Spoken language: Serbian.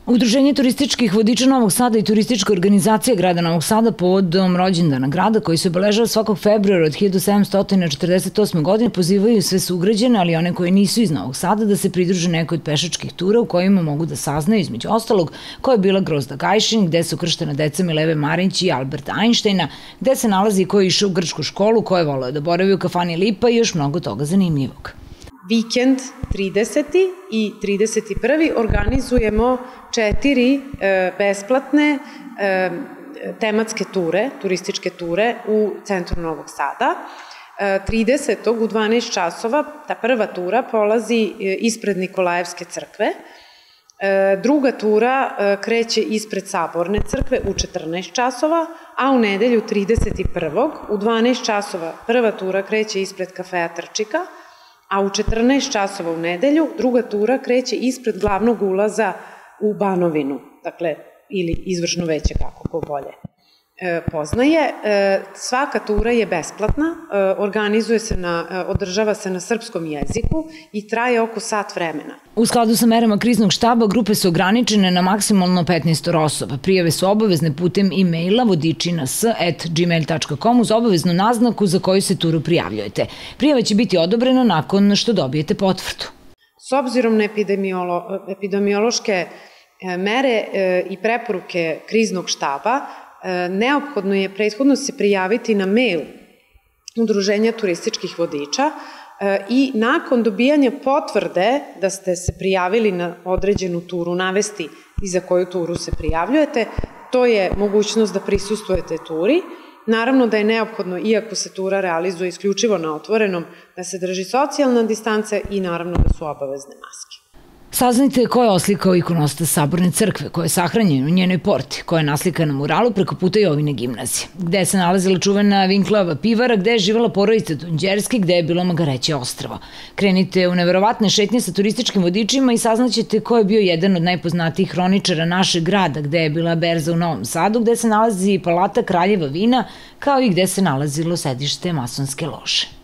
Udruženje turističkih vodiča Novog Sada i turistička organizacija grada Novog Sada povodom rođendana grada koji se obeležava svakog februara od 1748. godine pozivaju sve sugrađane, ali i one koji nisu iz Novog Sada da se pridruže nekoj od pešačkih tura u kojima mogu da saznaju između ostalog koja je bila Grozda Gajšin, gde su ukrštena deca Mileve Marinć i Alberta Einsteina, gde se nalazi i ko je išao u grčku školu, ko je voleo da boravi u kafani Lipa i još mnogo toga zanimljivog. Vikend 30. i 31. organizujemo 4 besplatne tematske ture, turističke ture u centru Novog Sada. 30. u 12 časova ta prva tura polazi ispred Nikolajevske crkve. Druga tura kreće ispred Saborne crkve u 14 časova, a u nedelju 31. u 12 časova prva tura kreće ispred kafeja Trčika, a u 14 časova u nedelju druga tura kreće ispred glavnog ulaza u Banovinu, dakle, ili izvršno veće, kako ko bolje poznaje. Svaka tura je besplatna, održava se na srpskom jeziku i traje oko sat vremena. U skladu sa merama kriznog štaba, grupe su ograničene na maksimalno 15 osoba. Prijave su obavezne putem e-maila vodičina@gmail.com uz obaveznu naznaku za koju se turu prijavljujete. Prijava će biti odobrena nakon što dobijete potvrdu. S obzirom na epidemiološke mere i preporuke kriznog štaba, neophodno je prethodno se prijaviti na mail Udruženja turističkih vodiča i nakon dobijanja potvrde da ste se prijavili na određenu turu, navesti i za koju turu se prijavljujete, to je mogućnost da prisustvujete turi. Naravno da je neophodno, iako se tura realizuje isključivo na otvorenom, da se drži socijalna distanca i naravno da su obavezne maske. Saznajte ko je oslikao ikonostas Saborne crkve, ko je sahranjen u njenoj porti, ko je naslikan na muralu preko puta Jovine gimnazije, gde se nalazila čuvena Vinklova pivara, gde je živela porodica Donđerski, gde je bilo Magareće ostrvo. Krenite u neverovatne šetnje sa turističkim vodičima i saznaćete ko je bio jedan od najpoznatijih hroničara našeg grada, gde je bila berza u Novom Sadu, gde se nalazi palata Kraljeva vina, kao i gde se nalazilo sedište masonske lože.